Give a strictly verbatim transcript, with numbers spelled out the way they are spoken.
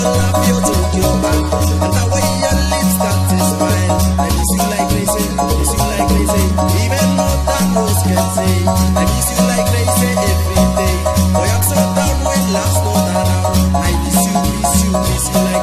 your laugh, your talk, your back, and the way your lips start to smile. I miss you like crazy, miss you like crazy, even more than most can say. I miss you like crazy every day. Boy, I'm so down when last not around. I miss you, miss you, miss you like